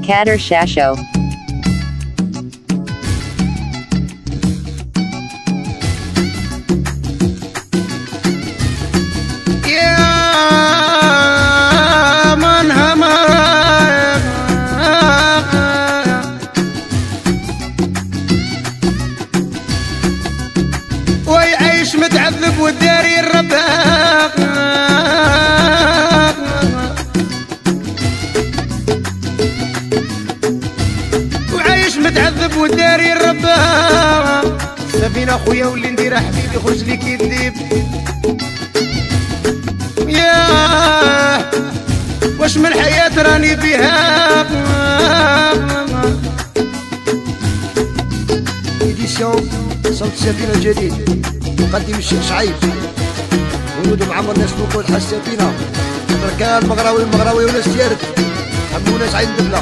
Kader Shasho. ويعيش متعذب والداري الرباق، وعايش متعذب والداري الرباق. سفينة خويا واللي ندير حبيبي يخرج لي كيديب. ياه واش من حياة راني فيها. إديسيون صوت السفينة الجديد مقدم الشيخ شعيب ولود معمر ناس لوكو الحاج السفينة كان المغراوي وناس ديالك حمو ناس عين دبلة.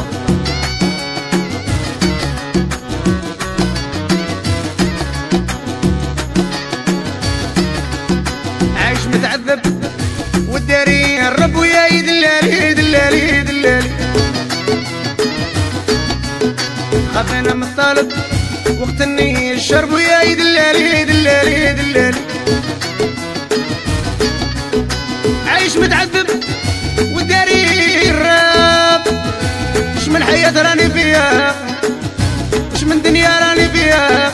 عايش متعذب والداري الرب ويا يدلالي دلالي دلالي. خافنا من الطالب وقت اني الشرب ويا يدلالي دلالي دلالي. عايش متعذب والداري الراب. وش من حياة راني فيها، وش من دنيا راني فيها.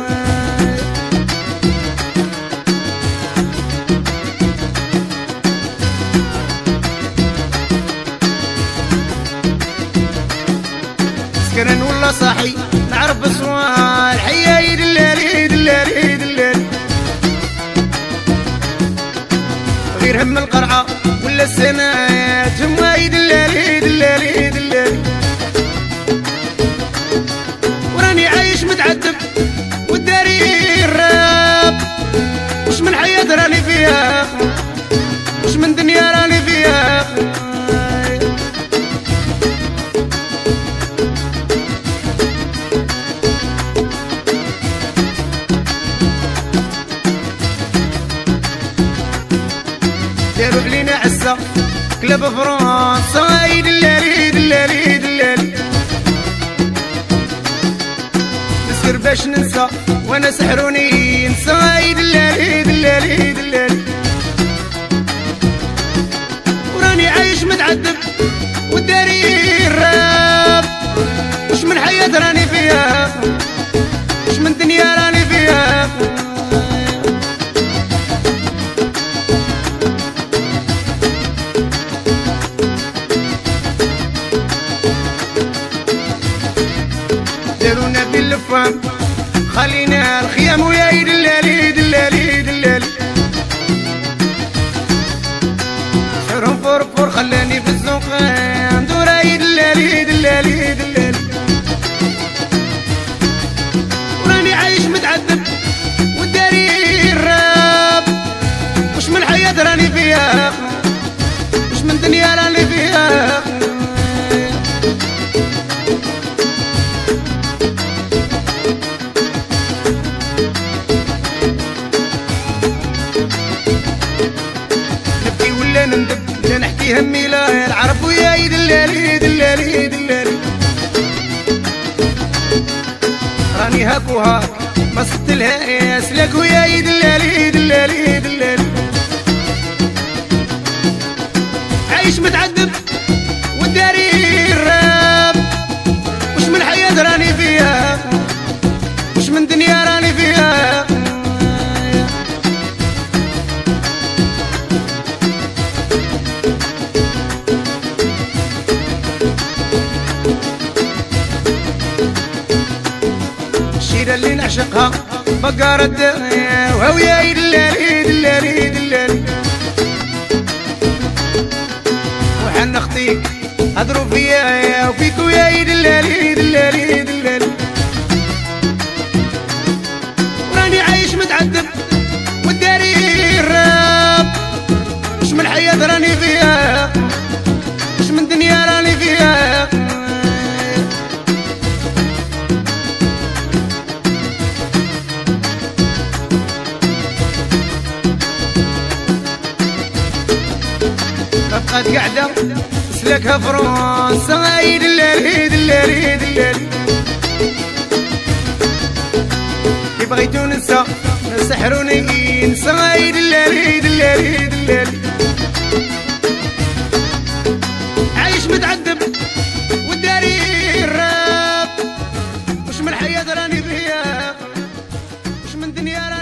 سكران ولا صاحي نعرف بصوال حيا يدلالي دلالي دلالي. غير هم القرعة ولا السنايات هما يدلالي دلالي دلالي. وراني عايش متعذب والداري الراب. وش من حياة راني فيها، وش من دنيا راني فيها. داروا علينا عزة كلاب فرنسا يدلالي دلالي دلالي. نسكر باش ننسى وانا سحروني نسى يدلالي دلالي دلالي. وراني عايش متعذب والداري الراب. وش من حياة راني فيها، وش من دنيا راني فيها. دارونا باللفام خلينا الخيام ويا يدلالي دلالي دلالي. شهرهم فرفور خلاني في الزنق ندورا يدلالي دلالي دلالي. وراني عايش متعذب والداري الراب. وش من حياة راني فيها، وش من دنيا راني فيها. ندب لا نحكي همي لا العرب ويا يدلالي دلالي دلالي. راني هاك وهاك ما صدت لها سلاك ويا يدلالي دلالي دلالي. عايش متعذب والداري الراب. وش من حياة راني فيها، وش من دنيا راني فيها. الشيرة اللي نعشقها بقارة الدنيا وهويا يدلالي دلالي دلالي. وحن اختيك هضروا فيا وفيك ويا يدلالي دلالي دلالي. وراني عايش متعذب والداري الراب. وش من حياة راني فيها، وش من دنيا راني فيها. بقات قاعدة لك فرنسا يدلل كي بغيتو ننسى سحروني ننسى يدلل عايش متعذب وداري الراب وش من الحياة راني فيها وش من دنيا